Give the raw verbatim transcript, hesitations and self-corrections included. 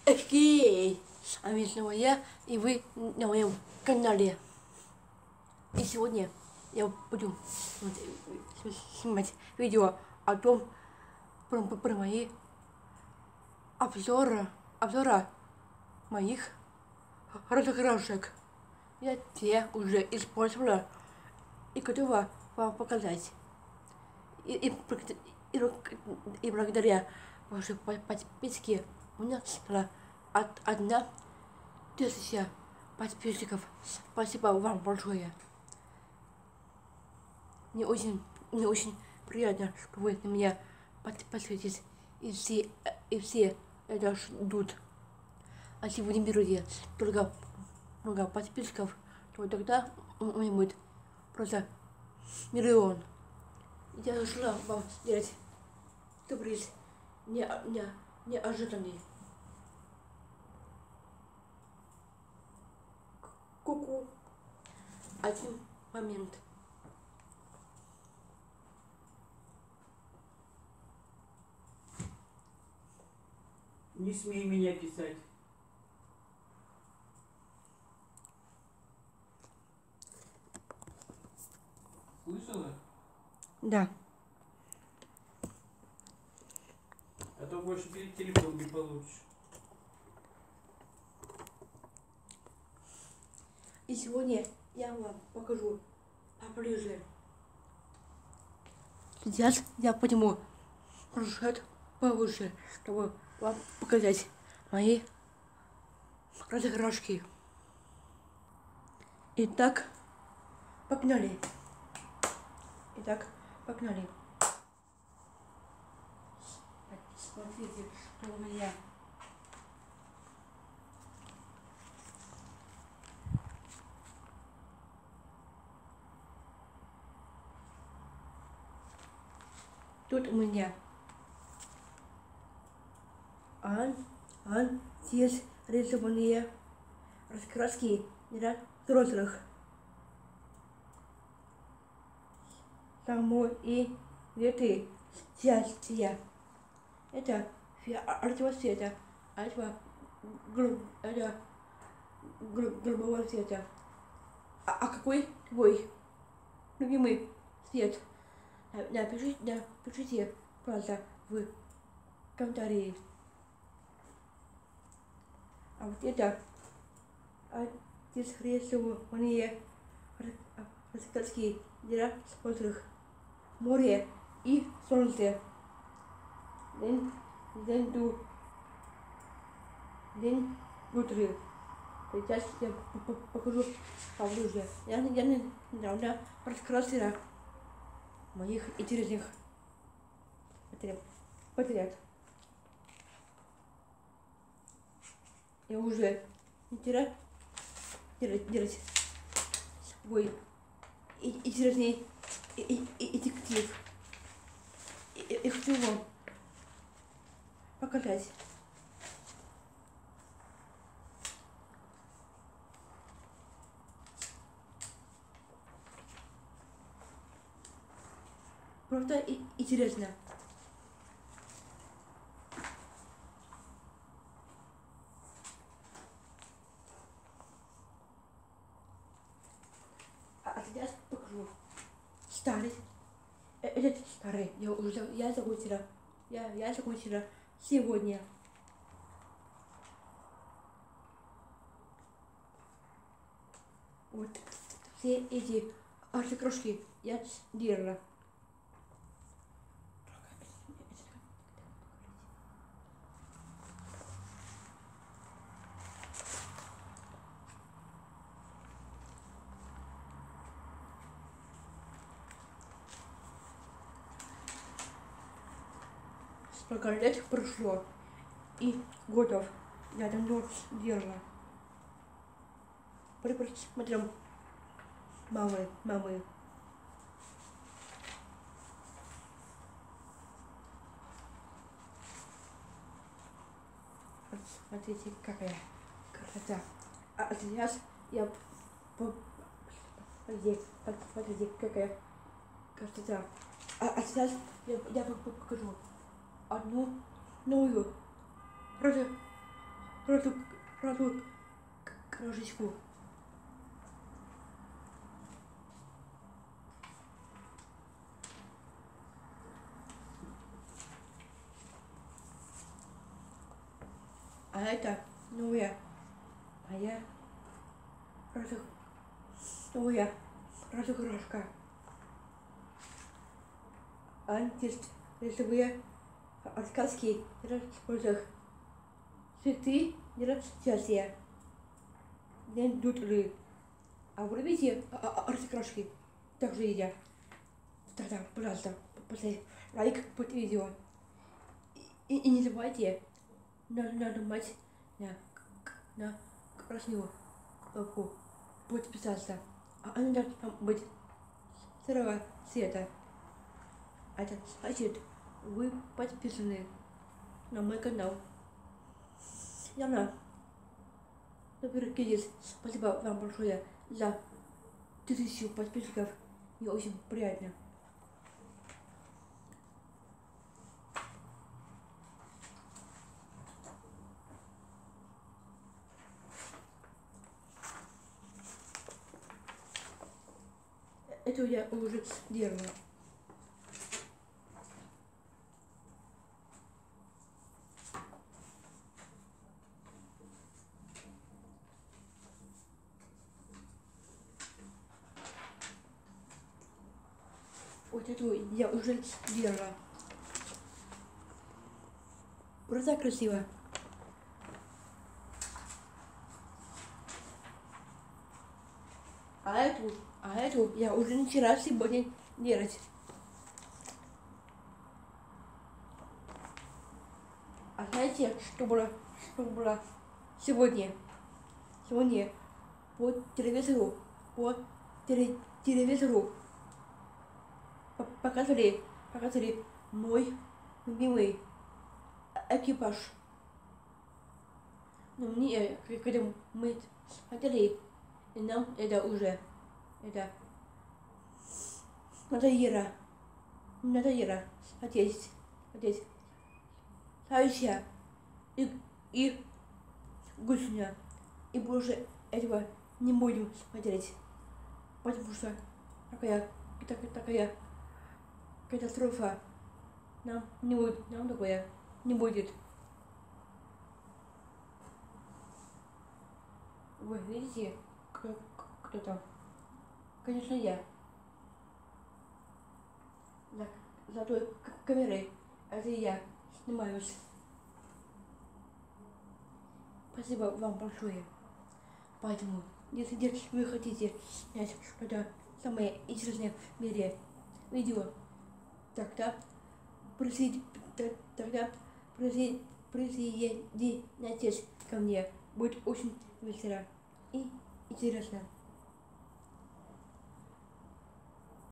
Окей, а меня снова я, и вы на моем канале. И сегодня я буду снимать видео о том, про, про мои обзоры, обзора моих разыгрышек. Я те уже использовала и готова вам показать. И, и, и, и благодаря вашей подписке у меня стала от одна тысяча подписчиков. Спасибо вам большое. Мне очень, мне очень приятно, что вы на меня подписываетесь, и все, и все это ждут. А если вы не берете только много подписчиков, то тогда у меня будет просто миллион. Я решила вам сделать сюрприз не, не, неожиданный. Ку-ку. Один момент. Не смей меня писать. Слышала? Да. А то больше телефон не получишь. И сегодня я вам покажу поближе. Сейчас я подниму планшет повыше, чтобы вам показать мои разыгрышки. Итак, погнали. Итак, погнали. Смотрите, что у меня. Тут у меня ан, ан, здесь рисованные раскраски для взрослых. Само и цветы счастья. Это фиолетового цвета, а это, голуб, это голубого цвета. А, а какой твой любимый цвет? Напишите, напишите, пожалуйста, в комментарии. А вот это а здесь рисованные раскраски для взрослых. Море и солнце. День, день, ду, день, утро. Сейчас я покажу поближе. Я, я недавно раскрасила моих интересных подряд. Я уже интересно делать, делать свой интересный детектив. И хочу вам показать. Просто интересно. А сейчас покажу старый. Этот старый. Я уже я закончила. Я, я закончила сегодня. Вот все эти арт-крошки я делала. Сколько лет прошло и годов я давно делала. Посмотрим мамы, мамы. Вот смотрите, какая красота. А сейчас я Смотрите, смотрите, какая красота. А, а сейчас я, я покажу одну новую разу, разу кружечку. А это новая, а я разу, новая разукрашка. Антис, рисовые рассказки, используя цветы, счастья. День дутлы. А вы любите раскрашки? Также едят. Тогда, пожалуйста, поставьте лайк под видео. И, и не забывайте нажимать на, на красную кнопку подписаться. А она должна быть серого цвета. Это значит, вы подписаны на мой канал. Яна, супер кидис, спасибо вам большое за тысячу подписчиков. Мне очень приятно. Это я уже делала. Вот эту я уже делала. Просто красиво. А эту, а эту я уже начала сегодня делать. А знаете, что было, что было сегодня? Сегодня по телевизору, по теле, телевизору показывали, показывали мой любимый экипаж. Но мне, когда мы смотрели, нам это уже, это надоело, надоело смотреть, смотреть. Следующая и, и гусеня. И больше этого не будем смотреть, потому что такая, такая, такая катастрофа нам не будет, нам такое не будет. Вы видите, кто, кто там? Конечно, я. За, за той камерой это я снимаюсь. Спасибо вам большое. Поэтому, если вы хотите снять что-то самое интересное в мире видео, тогда тогда присоединяйтесь ко мне. Будет очень весело и интересно.